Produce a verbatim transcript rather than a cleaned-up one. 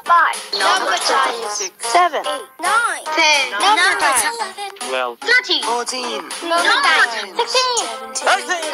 five, Number time. six, seven, Eight. Nine. ten, Number time, time. twelve, thirteen, fourteen, Number time. sixteen, eighteen.